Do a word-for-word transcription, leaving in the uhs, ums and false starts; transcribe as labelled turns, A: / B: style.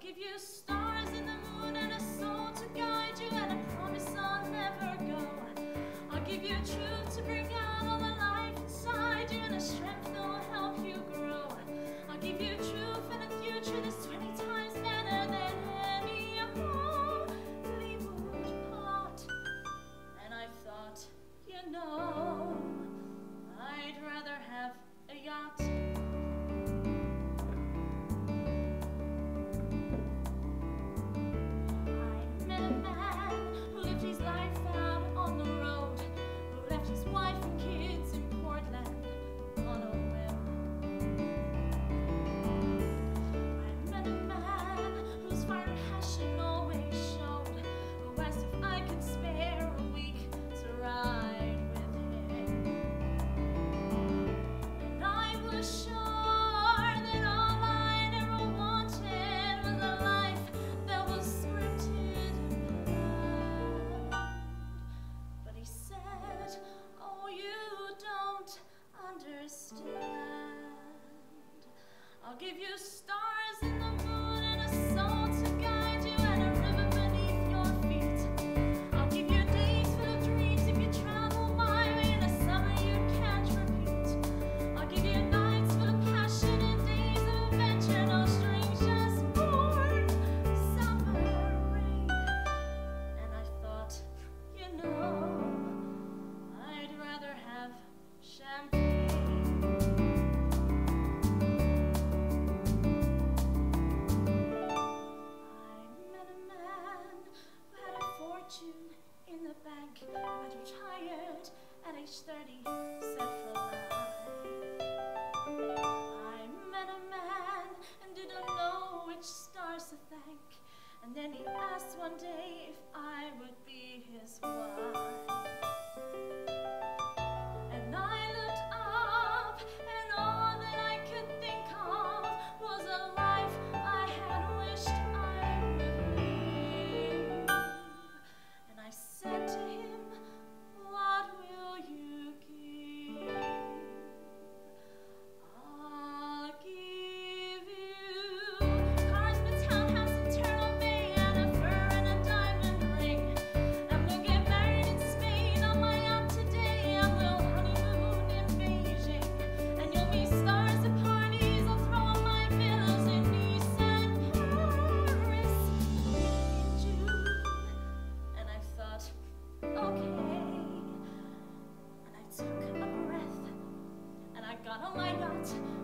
A: give you stars in the moon and a soul to guide you, and a promise I'll never go. I'll give you truth to bring out all the life inside you, and a strength that'll help you grow. I'll give you truth and a future that's twenty times better than any Hollywood plot. And I thought, you know, I'd rather have a yacht. I'll give you stars in the moon and a soul to guide you, and a river beneath your feet. I'll give you days full of dreams if you travel my way, and a summer you can't repeat. I'll give you nights full of passion and days of adventure, no strangers born summer rain. And I thought, you know, I'd rather have champagne. In the bank, but retired at age thirty, set for life. I met a man and didn't know which stars to thank, and then he asked one day if I would be his wife. And I looked up, and all that I could think of was a life I had wished I would live. And I said to him, what will you give? I'll give you cars and a townhouse in Turtle Bay, and a fur and a diamond ring. And we'll get married in Spain on my yacht today, and we'll honeymoon in Beijing. And you'll be stars at parties, I'll throw on my villas in Nice and Paris in June. And I thought, okay. And I took a breath, and I got on my yacht,